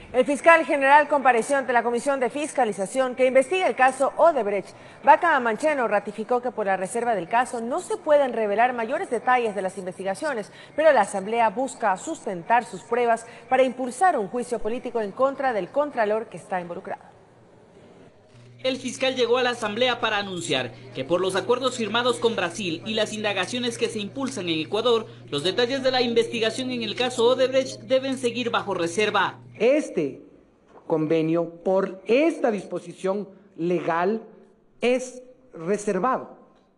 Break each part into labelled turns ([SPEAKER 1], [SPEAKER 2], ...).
[SPEAKER 1] El fiscal general compareció ante la Comisión de Fiscalización que investiga el caso Odebrecht. Vaca Mancheno ratificó que por la reserva del caso no se pueden revelar mayores detalles de las investigaciones, pero la Asamblea busca sustentar sus pruebas para impulsar un juicio político en contra del contralor que está involucrado.
[SPEAKER 2] El fiscal llegó a la Asamblea para anunciar que por los acuerdos firmados con Brasil y las indagaciones que se impulsan en Ecuador, los detalles de la investigación en el caso Odebrecht deben seguir bajo reserva.
[SPEAKER 3] Este convenio, por esta disposición legal, es reservado.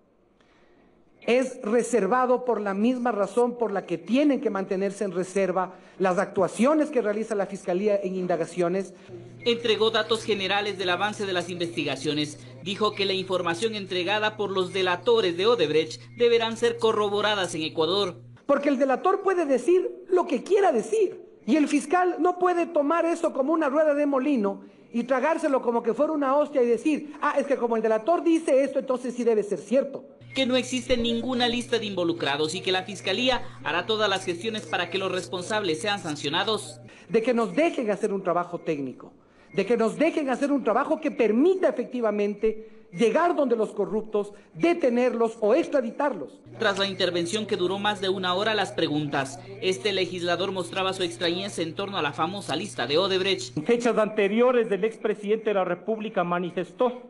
[SPEAKER 3] Es reservado por la misma razón por la que tienen que mantenerse en reserva las actuaciones que realiza la Fiscalía en indagaciones.
[SPEAKER 2] Entregó datos generales del avance de las investigaciones. Dijo que la información entregada por los delatores de Odebrecht deberán ser corroboradas en Ecuador.
[SPEAKER 3] Porque el delator puede decir lo que quiera decir y el fiscal no puede tomar eso como una rueda de molino y tragárselo como que fuera una hostia y decir, es que como el delator dice esto, entonces sí debe ser cierto.
[SPEAKER 2] Que no existe ninguna lista de involucrados y que la Fiscalía hará todas las gestiones para que los responsables sean sancionados.
[SPEAKER 3] De que nos dejen hacer un trabajo técnico, de que nos dejen hacer un trabajo que permita efectivamente llegar donde los corruptos, detenerlos o extraditarlos.
[SPEAKER 2] Tras la intervención que duró más de una hora, las preguntas. Este legislador mostraba su extrañeza en torno a la famosa lista de Odebrecht.
[SPEAKER 4] En fechas anteriores, el expresidente de la República manifestó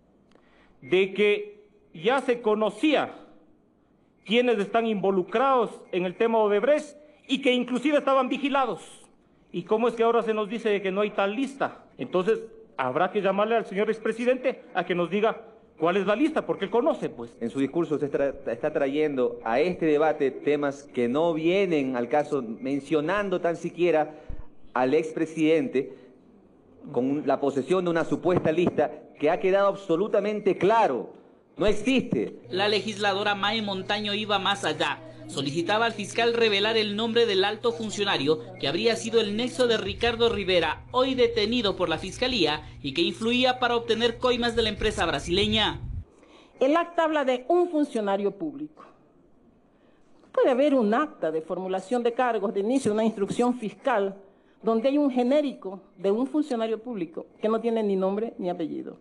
[SPEAKER 4] de que ya se conocía quiénes están involucrados en el tema Odebrecht y que inclusive estaban vigilados. ¿Y cómo es que ahora se nos dice que no hay tal lista? Entonces, habrá que llamarle al señor expresidente a que nos diga cuál es la lista, porque él conoce, pues.
[SPEAKER 5] En su discurso usted está trayendo a este debate temas que no vienen al caso, mencionando tan siquiera al expresidente con la posesión de una supuesta lista que ha quedado absolutamente claro. No existe.
[SPEAKER 2] La legisladora Mae Montaño iba más allá. Solicitaba al fiscal revelar el nombre del alto funcionario que habría sido el nexo de Ricardo Rivera, hoy detenido por la Fiscalía y que influía para obtener coimas de la empresa brasileña.
[SPEAKER 6] El acta habla de un funcionario público. Puede haber un acta de formulación de cargos, de inicio de una instrucción fiscal, donde hay un genérico de un funcionario público que no tiene ni nombre ni apellido.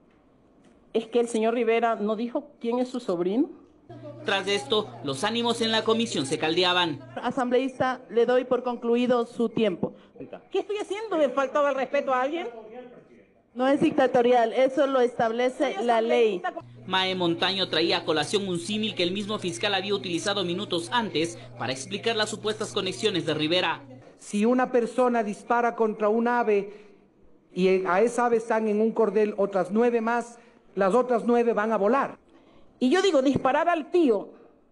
[SPEAKER 6] ¿Es que el señor Rivera no dijo quién es su sobrino?
[SPEAKER 2] Tras esto, los ánimos en la comisión se caldeaban.
[SPEAKER 6] Asambleísta, le doy por concluido su tiempo. ¿Qué estoy haciendo? ¿Me faltaba el respeto a alguien?
[SPEAKER 7] No es dictatorial, eso lo establece la ley.
[SPEAKER 2] Mae Montaño traía a colación un símil que el mismo fiscal había utilizado minutos antes para explicar las supuestas conexiones de Rivera.
[SPEAKER 3] Si una persona dispara contra un ave y a esa ave están en un cordel otras 9 más, las otras 9 van a volar.
[SPEAKER 6] Y yo digo, disparar al tío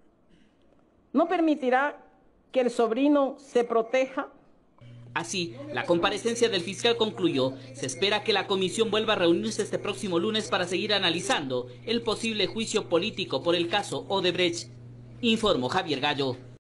[SPEAKER 6] no permitirá que el sobrino se proteja.
[SPEAKER 2] Así, la comparecencia del fiscal concluyó. Se espera que la comisión vuelva a reunirse este próximo lunes para seguir analizando el posible juicio político por el caso Odebrecht. Informó Javier Gallo.